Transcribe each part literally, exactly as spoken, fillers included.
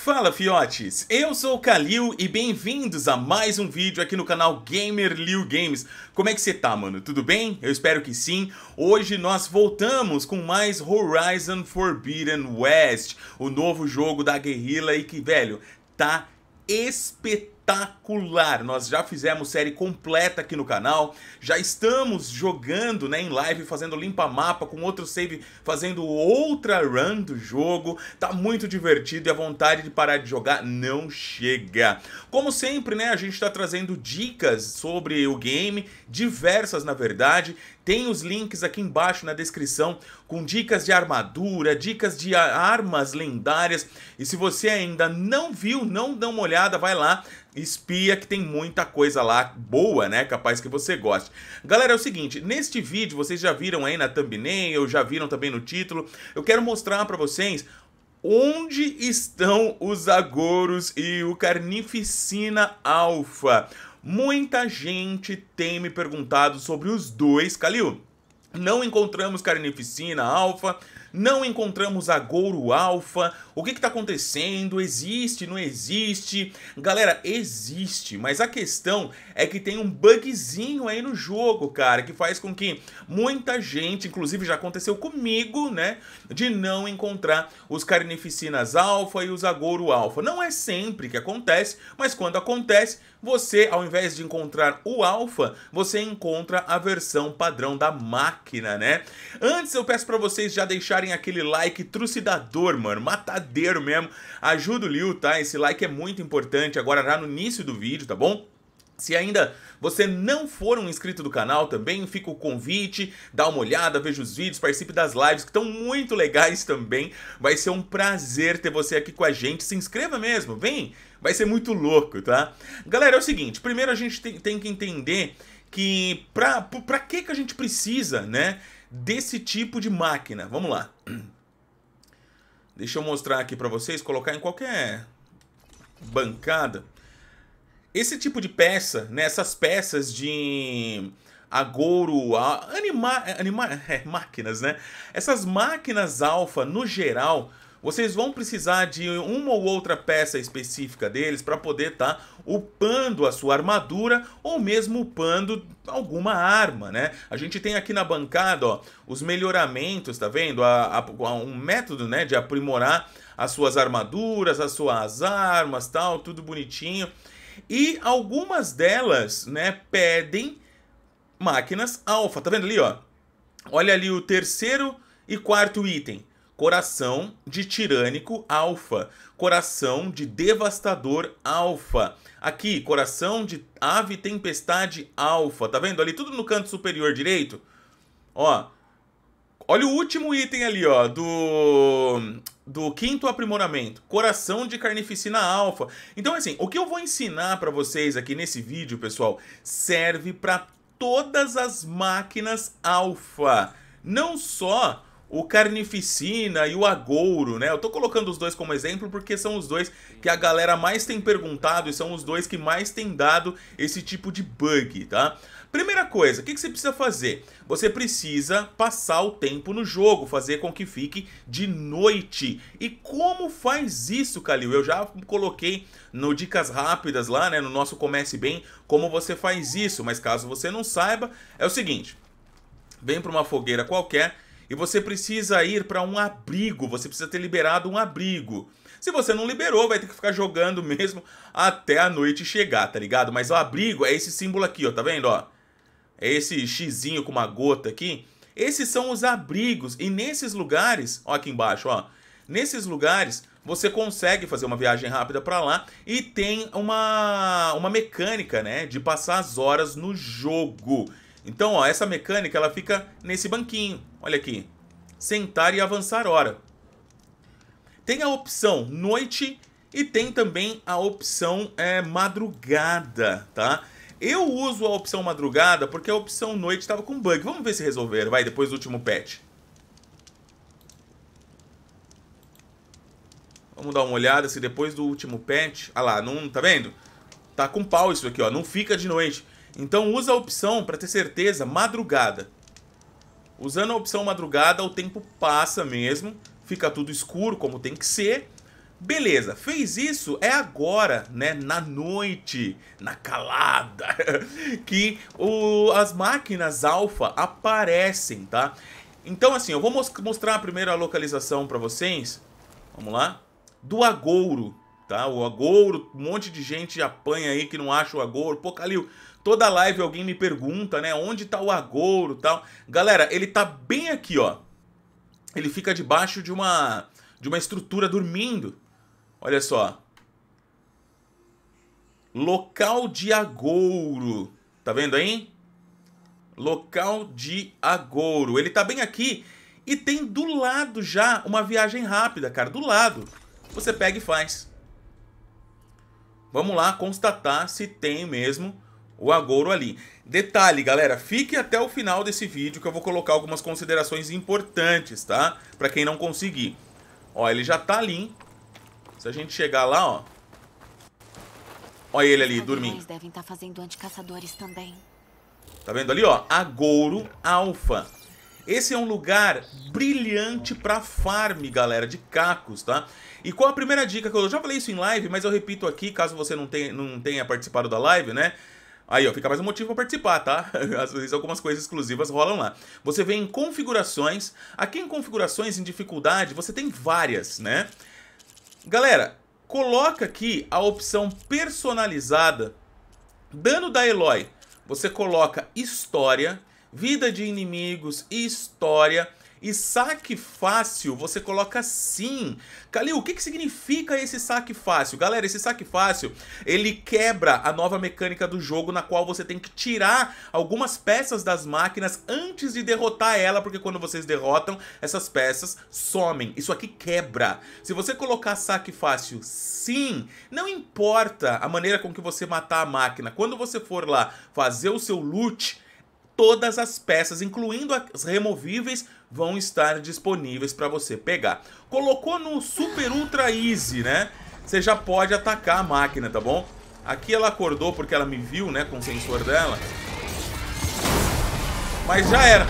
Fala, fiotes! Eu sou o Kalil e bem-vindos a mais um vídeo aqui no canal GamerLil Games. Como é que você tá, mano? Tudo bem? Eu espero que sim. Hoje nós voltamos com mais Horizon Forbidden West, o novo jogo da Guerrilla e que, velho, tá espetacular. Nós já fizemos série completa aqui no canal, já estamos jogando, né, em live, fazendo limpa-mapa com outro save, fazendo outra run do jogo. Tá muito divertido e a vontade de parar de jogar não chega. Como sempre, né, a gente tá trazendo dicas sobre o game, diversas na verdade. Tem os links aqui embaixo na descrição com dicas de armadura, dicas de armas lendárias. E se você ainda não viu, não dá uma olhada, vai lá, espia que tem muita coisa lá boa, né? Capaz que você goste. Galera, é o seguinte, neste vídeo, vocês já viram aí na thumbnail, já viram também no título, eu quero mostrar pra vocês onde estão os Agouros e o Carnificina Alpha. Muita gente tem me perguntado sobre os dois. Kalil, não encontramos Carnificina Alpha, não encontramos Agouro Alpha, o que que tá acontecendo? Existe, não existe? Galera, existe, mas a questão é que tem um bugzinho aí no jogo, cara, que faz com que muita gente, inclusive já aconteceu comigo, né, de não encontrar os Carnificinas Alpha e os Agouro Alpha. Não é sempre que acontece, mas quando acontece, você, ao invés de encontrar o Alpha, você encontra a versão padrão da máquina, né? Antes eu peço pra vocês já deixarem aquele like trucidador, mano, matadeiro mesmo. Ajuda o Lil, tá? Esse like é muito importante agora já no início do vídeo, tá bom? Se ainda você não for um inscrito do canal também, fica o convite, dá uma olhada, veja os vídeos, participe das lives que estão muito legais também. Vai ser um prazer ter você aqui com a gente, se inscreva mesmo, vem, vai ser muito louco, tá? Galera, é o seguinte, primeiro a gente tem, tem que entender que pra, pra que que a gente precisa, né, desse tipo de máquina. Vamos lá. Deixa eu mostrar aqui pra vocês, colocar em qualquer bancada. Esse tipo de peça, né, essas peças de agouro, anima, anima, é, máquinas, né? Essas máquinas alfa, no geral, vocês vão precisar de uma ou outra peça específica deles para poder estar tá upando a sua armadura ou mesmo upando alguma arma, né? A gente tem aqui na bancada, ó, os melhoramentos, tá vendo? A, a, um método, né, de aprimorar as suas armaduras, as suas armas, tal, tudo bonitinho. E algumas delas, né, pedem máquinas alfa. Tá vendo ali, ó? Olha ali o terceiro e quarto item. Coração de tirânico alfa. Coração de devastador alfa. Aqui, coração de ave tempestade alfa. Tá vendo ali? Tudo no canto superior direito. Ó. Olha o último item ali, ó, do, do quinto aprimoramento, coração de carnificina alfa. Então, assim, o que eu vou ensinar pra vocês aqui nesse vídeo, pessoal, serve pra todas as máquinas alfa. Não só o carnificina e o agouro, né? Eu tô colocando os dois como exemplo porque são os dois que a galera mais tem perguntado e são os dois que mais tem dado esse tipo de bug, tá? Primeira coisa, o que que você precisa fazer? Você precisa passar o tempo no jogo, fazer com que fique de noite. E como faz isso, Kalil? Eu já coloquei no Dicas Rápidas lá, né, no nosso Comece Bem, como você faz isso. Mas caso você não saiba, é o seguinte. Vem para uma fogueira qualquer e você precisa ir para um abrigo. Você precisa ter liberado um abrigo. Se você não liberou, vai ter que ficar jogando mesmo até a noite chegar, tá ligado? Mas o abrigo é esse símbolo aqui, ó, tá vendo, ó? É esse xizinho com uma gota aqui. Esses são os abrigos. E nesses lugares, ó aqui embaixo, ó. Nesses lugares, você consegue fazer uma viagem rápida pra lá. E tem uma, uma mecânica, né, de passar as horas no jogo. Então, ó, essa mecânica, ela fica nesse banquinho. Olha aqui. Sentar e avançar hora. Tem a opção noite e tem também a opção é, madrugada, tá? Eu uso a opção madrugada porque a opção noite estava com bug. Vamos ver se resolveram, vai, depois do último patch. Vamos dar uma olhada se depois do último patch... Ah lá, não, tá vendo? Tá com pau isso aqui, ó, não fica de noite. Então usa a opção, para ter certeza, madrugada. Usando a opção madrugada, o tempo passa mesmo. Fica tudo escuro, como tem que ser. Beleza, fez isso, é agora, né, na noite, na calada, que o, as máquinas alfa aparecem, tá? Então assim, eu vou mos mostrar primeiro a localização pra vocês, vamos lá, do agouro, tá? O agouro, um monte de gente apanha aí que não acha o agouro. Pô, Kalil, toda live alguém me pergunta, né, onde tá o agouro e tal. Galera, ele tá bem aqui, ó. Ele fica debaixo de uma, de uma estrutura dormindo. Olha só. Local de agouro. Tá vendo aí? Local de agouro. Ele tá bem aqui e tem do lado já uma viagem rápida, cara. Do lado. Você pega e faz. Vamos lá constatar se tem mesmo o agouro ali. Detalhe, galera, fique até o final desse vídeo que eu vou colocar algumas considerações importantes, tá? Pra quem não conseguir. Ó, ele já tá ali. Se a gente chegar lá, ó. Olha ele ali, dormindo. Devem estar fazendo anticaçadores também. Tá vendo ali, ó? Agouro Alpha. Esse é um lugar brilhante pra farm, galera, de cacos, tá? E qual a primeira dica que eu já falei isso em live, mas eu repito aqui, caso você não tenha, não tenha participado da live, né? Aí, ó, fica mais um motivo pra participar, tá? Às vezes algumas coisas exclusivas rolam lá. Você vem em configurações. Aqui em configurações, em dificuldade, você tem várias, né? Galera, coloca aqui a opção personalizada. Dano da Eloy, você coloca história, vida de inimigos, história e saque fácil, você coloca sim. Kalil, o que, que significa esse saque fácil? Galera, esse saque fácil, ele quebra a nova mecânica do jogo na qual você tem que tirar algumas peças das máquinas antes de derrotar ela, porque quando vocês derrotam, essas peças somem. Isso aqui quebra. Se você colocar saque fácil sim, não importa a maneira com que você matar a máquina, quando você for lá fazer o seu loot, todas as peças, incluindo as removíveis, vão estar disponíveis para você pegar. Colocou no Super Ultra Easy, né? Você já pode atacar a máquina, tá bom? Aqui ela acordou porque ela me viu, né, com o sensor dela. Mas já era.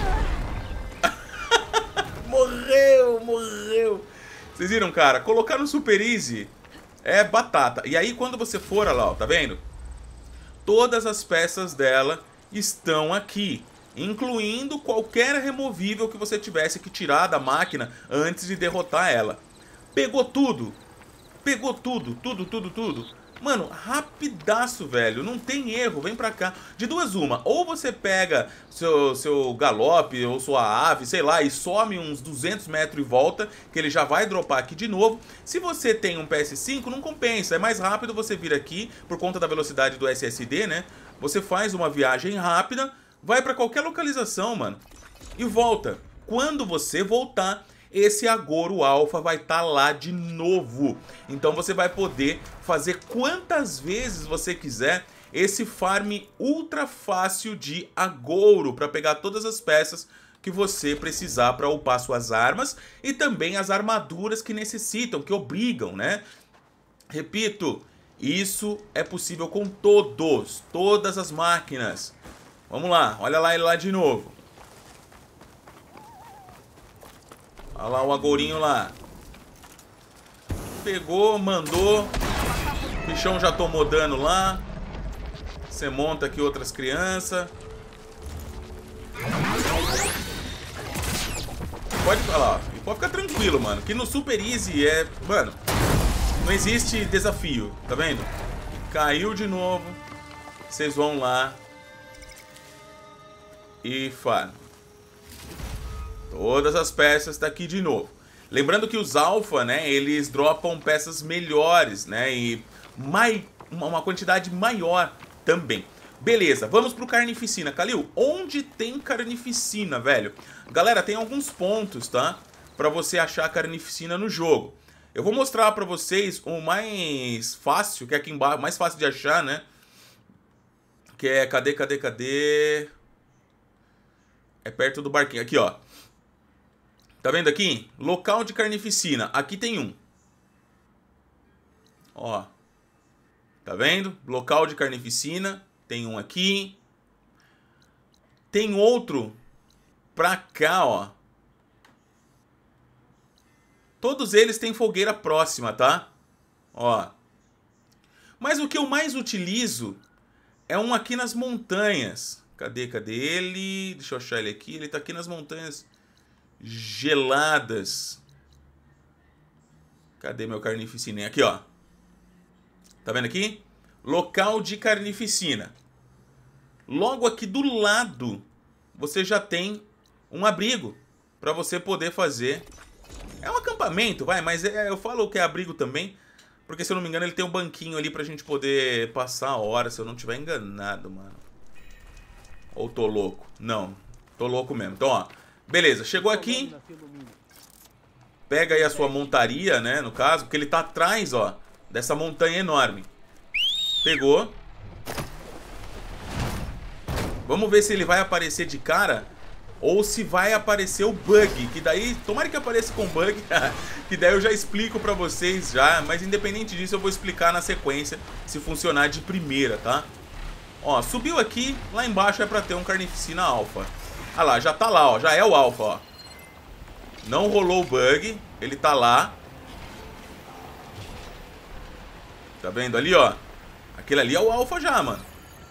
Morreu, morreu. Vocês viram, cara? Colocar no Super Easy é batata. E aí quando você for, olha lá, ó, tá vendo? Todas as peças dela estão aqui, incluindo qualquer removível que você tivesse que tirar da máquina antes de derrotar ela. Pegou tudo? Pegou tudo, tudo, tudo, tudo. Mano, rapidaço, velho, não tem erro, vem pra cá. De duas uma, ou você pega seu, seu galope ou sua ave, sei lá, e some uns duzentos metros e volta, que ele já vai dropar aqui de novo. Se você tem um P S cinco, não compensa, é mais rápido você vir aqui, por conta da velocidade do S S D, né? Você faz uma viagem rápida, vai pra qualquer localização, mano, e volta. Quando você voltar, esse agouro alfa vai estar lá de novo. Então você vai poder fazer quantas vezes você quiser esse farm ultra fácil de agouro, para pegar todas as peças que você precisar para upar suas armas e também as armaduras que necessitam, que obrigam, né? Repito, isso é possível com todos, todas as máquinas. Vamos lá, olha lá ele lá de novo. Olha lá o agourinho lá. Pegou, mandou. O bichão já tomou dano lá. Você monta aqui outras crianças. Pode falar, ó. E pode ficar tranquilo, mano. Que no Super Easy é... Mano, não existe desafio, tá vendo? Caiu de novo. Vocês vão lá e farm. Todas as peças tá aqui de novo. Lembrando que os alfa, né, eles dropam peças melhores, né, e mai... uma quantidade maior também. Beleza, vamos pro carnificina. Kalil, onde tem carnificina, velho? Galera, tem alguns pontos, tá? Pra você achar carnificina no jogo. Eu vou mostrar pra vocês o mais fácil, que é aqui embaixo, mais fácil de achar, né? Que é, cadê, cadê, cadê? É perto do barquinho, aqui, ó. Tá vendo aqui? Local de carnificina. Aqui tem um. Ó. Tá vendo? Local de carnificina. Tem um aqui. Tem outro pra cá, ó. Todos eles têm fogueira próxima, tá? Ó. Mas o que eu mais utilizo é um aqui nas montanhas. Cadê, cadê ele? Deixa eu achar ele aqui. Ele tá aqui nas montanhas geladas. Cadê meu carnificina? Aqui, ó. Tá vendo aqui? Local de carnificina. Logo aqui do lado, você já tem um abrigo para você poder fazer. É um acampamento, vai, mas é, eu falo que é abrigo também, porque se eu não me engano ele tem um banquinho ali pra gente poder passar a hora, se eu não tiver enganado, mano. Ou tô louco? Não, tô louco mesmo. Então, ó, beleza, chegou aqui. Pega aí a sua montaria, né, no caso, porque ele tá atrás, ó, dessa montanha enorme. Pegou. Vamos ver se ele vai aparecer de cara ou se vai aparecer o bug, que daí, tomara que apareça com bug, que daí eu já explico pra vocês já, mas independente disso eu vou explicar na sequência se funcionar de primeira, tá? Ó, subiu aqui, lá embaixo é pra ter um carnificina alfa. Ah lá, já tá lá, ó, já é o alfa, ó. Não rolou o bug, ele tá lá. Tá vendo ali, ó? Aquele ali é o alfa já, mano.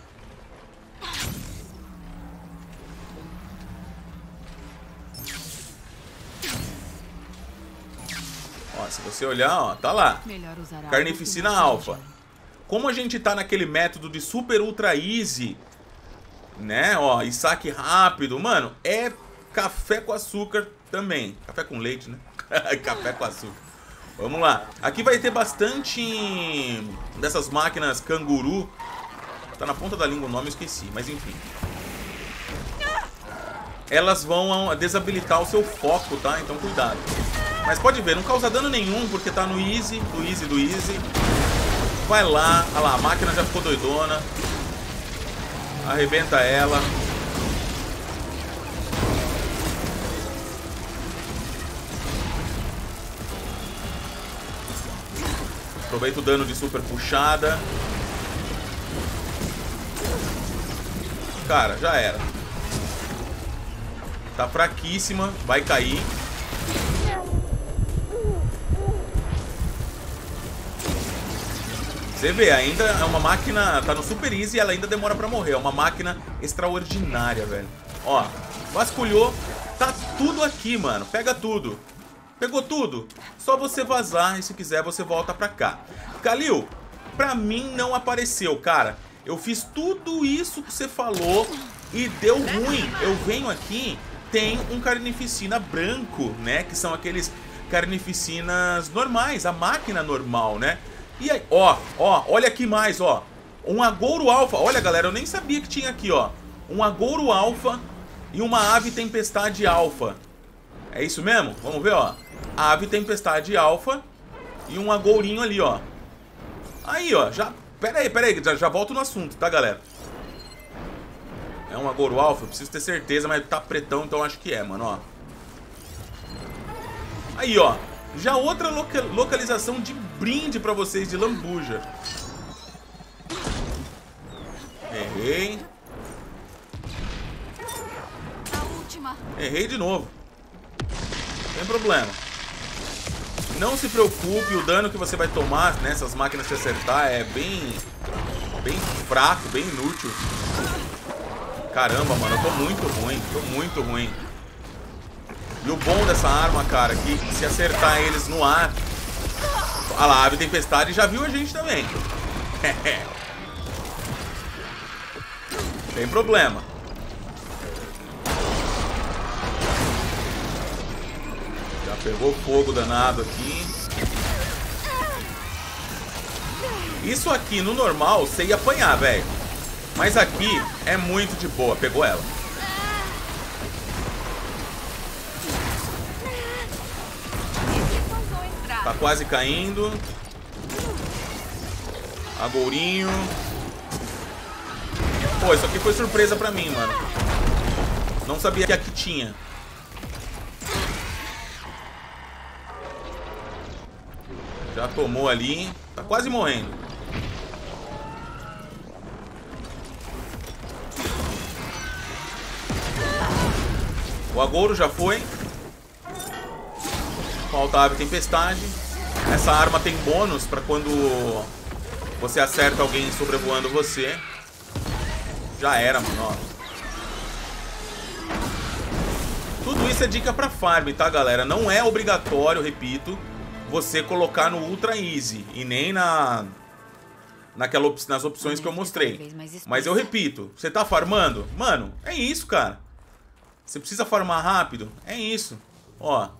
Ó, se você olhar, ó, tá lá. Carnificina alfa. Como a gente tá naquele método de super ultra easy, né, ó, e saque rápido, mano, é café com açúcar também. Café com leite, né? Café com açúcar. Vamos lá. Aqui vai ter bastante dessas máquinas canguru. Tá na ponta da língua o nome, eu esqueci, mas enfim. Elas vão desabilitar o seu foco, tá? Então cuidado. Mas pode ver, não causa dano nenhum, porque tá no easy, do easy, do easy. Vai lá, olha lá, a máquina já ficou doidona. Arrebenta ela. Aproveita o dano de super puxada. Cara, já era. Tá fraquíssima, vai cair. Você vê, ainda é uma máquina, tá no super easy e ela ainda demora pra morrer. É uma máquina extraordinária, velho. Ó, vasculhou, tá tudo aqui, mano. Pega tudo. Pegou tudo? Só você vazar e se quiser você volta pra cá. Kalil, pra mim não apareceu, cara. Eu fiz tudo isso que você falou e deu ruim. Eu venho aqui, tem um carnificina branco, né? Que são aqueles carnificinas normais, a máquina normal, né? E aí, ó, ó, olha aqui mais, ó. Um agouro alfa. Olha, galera, eu nem sabia que tinha aqui, ó. Um agouro alfa e uma ave tempestade alfa. É isso mesmo? Vamos ver, ó. Ave tempestade alfa e um agourinho ali, ó. Aí, ó, já... Pera aí, pera aí, já, já volto no assunto, tá, galera? É um agouro alfa? Eu preciso ter certeza, mas tá pretão, então acho que é, mano, ó. Aí, ó. Já outra loca localização de brinde pra vocês de lambuja. Errei. A última. Errei de novo. Não tem problema. Não se preocupe, o dano que você vai tomar nessas máquinas que acertar é bem... Bem fraco, bem inútil. Caramba, mano, eu tô muito ruim. Tô muito ruim. E o bom dessa arma, cara, é que se acertar eles no ar... Olha lá, a ave tempestade já viu a gente também. Tem problema. Já pegou fogo danado aqui. Isso aqui, no normal, você ia apanhar, velho. Mas aqui é muito de boa. Pegou ela. Tá quase caindo. Agourinho. Pô, isso aqui foi surpresa pra mim, mano. Não sabia que aqui tinha. Já tomou ali. Tá quase morrendo. O agouro já foi. Falta a ave tempestade. Essa arma tem bônus pra quando você acerta alguém sobrevoando você. Já era, mano, ó. Tudo isso é dica pra farm, tá, galera? Não é obrigatório, repito, você colocar no Ultra Easy. E nem na... Naquela op nas opções que eu mostrei. Mas eu repito, você tá farmando? Mano, é isso, cara. Você precisa farmar rápido? É isso. Ó.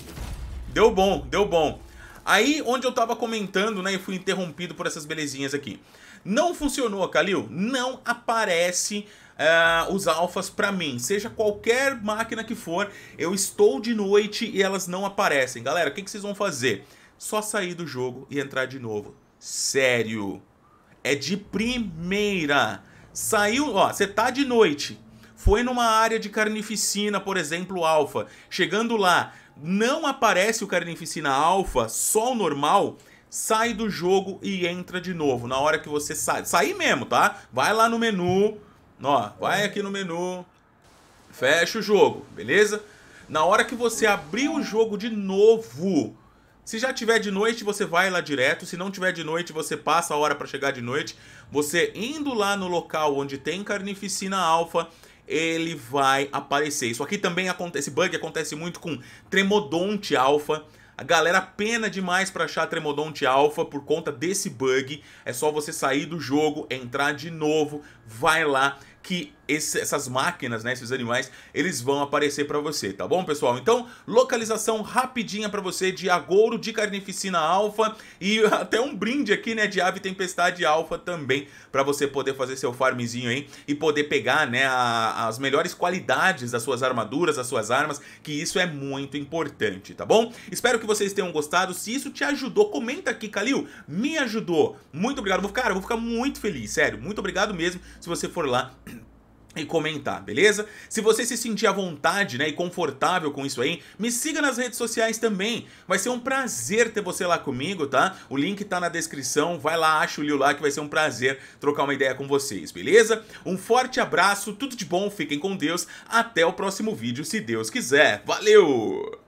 Deu bom, deu bom. Aí, onde eu tava comentando, né, e fui interrompido por essas belezinhas aqui. Não funcionou, Kalil. Não aparece uh, os alfas pra mim. Seja qualquer máquina que for, eu estou de noite e elas não aparecem. Galera, o que, que vocês vão fazer? Só sair do jogo e entrar de novo. Sério. É de primeira. Saiu, ó, você tá de noite. Foi numa área de carnificina, por exemplo, alfa. Chegando lá, não aparece o carnificina alfa, só o normal. Sai do jogo e entra de novo. Na hora que você sai. Sair mesmo, tá? Vai lá no menu. Ó, vai aqui no menu. Fecha o jogo, beleza? Na hora que você abrir o jogo de novo, se já tiver de noite, você vai lá direto. Se não tiver de noite, você passa a hora para chegar de noite. Você indo lá no local onde tem carnificina alfa, ele vai aparecer. Isso aqui também acontece, esse bug acontece muito com Tremodonte alfa. A galera pena demais para achar Tremodonte alfa por conta desse bug. É só você sair do jogo, entrar de novo, vai lá que esse, essas máquinas, né, esses animais, eles vão aparecer pra você, tá bom, pessoal? Então, localização rapidinha pra você de agouro de carnificina alfa e até um brinde aqui, né, de ave tempestade alfa também, pra você poder fazer seu farmzinho aí e poder pegar, né, a, as melhores qualidades das suas armaduras, das suas armas, que isso é muito importante, tá bom? Espero que vocês tenham gostado. Se isso te ajudou, comenta aqui, Kalil, me ajudou. Muito obrigado, vou, cara, eu vou ficar muito feliz, sério, muito obrigado mesmo se você for lá e comentar, beleza? Se você se sentir à vontade, né, e confortável com isso aí, me siga nas redes sociais também. Vai ser um prazer ter você lá comigo, tá? O link tá na descrição, vai lá, acha o Liu lá que vai ser um prazer trocar uma ideia com vocês, beleza? Um forte abraço, tudo de bom, fiquem com Deus, até o próximo vídeo, se Deus quiser. Valeu!